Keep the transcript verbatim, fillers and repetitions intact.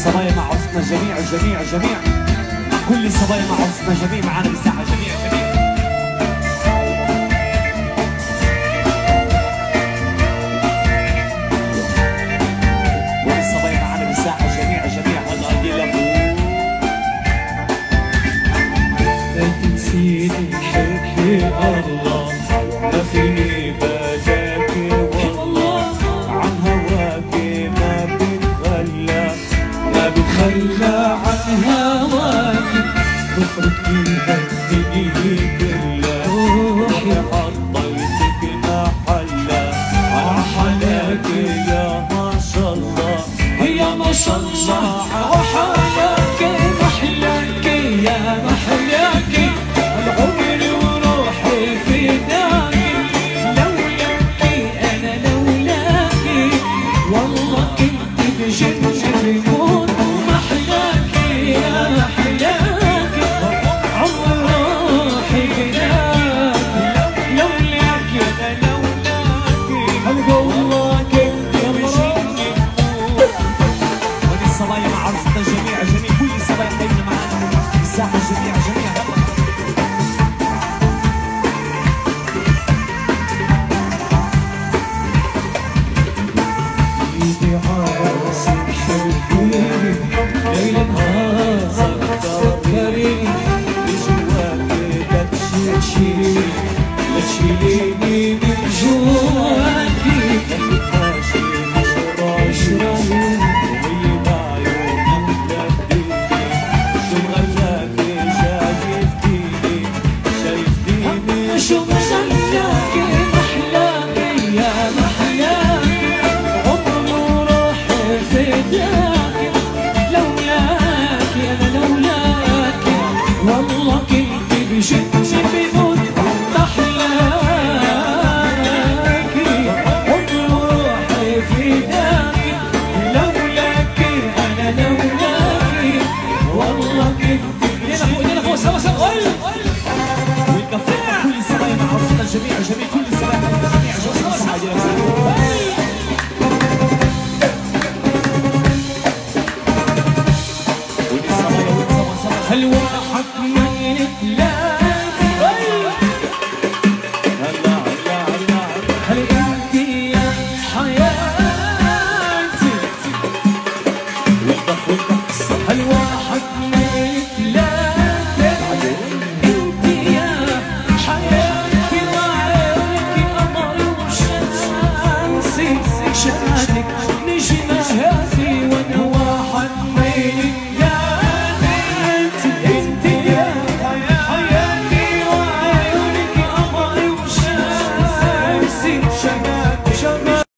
الصبايا مع عروستنا جميع جميع جميع. كل الصبايا مع عروستنا جميع معانا بالساحة جميع جميع. كل الصبايا معانا بالساحة جميع جميع. هلا دي لابوك لا تنسيني حبي الله لا فيني بلاكي والله عن هواكي ما بتخلى ما بتخلى عن هواكي بفرق فيها الدنيا كلها روحي حطيتك محلة عحلاكي يا ما شاء الله يا ما شاء الله عحلاكي محلاكي يا محلاكي العمر وروحي فداكي لولاكي انا لولاكي والله كنت بجنة بموت محلاكي يا محلاكي عمر روحي فداكي لولاكي انا لولاكي والله كنت بجنة بموت. ودي الصبايا مع عروستنا جميع جميع. كل الصبايا خلينا معانا الساحة جميع جميع. ايدي عرسك شوفيني ليل نهار تفكريني بجواكي لا تشيليني لا تشيليني من جواكي خليك ماشي مشرا شرايين وهي بعيونك لا تديني شو مغلاكي شايفتيني شايفتيني شو مغلاكي محلاكي يا محلاكي عمر روحي فداكي لولاكي انا لولاكي والله كنت بجد بموت محلاكي عمر روحي فداكي لولاكي انا لولاكي والله كنت بجد يلا فوق سوا سوا والكفاءة. كل الصبايا مع عروستنا جميع جميع. كل الصبايا مع عروستنا جميع جميع. الواحد من لا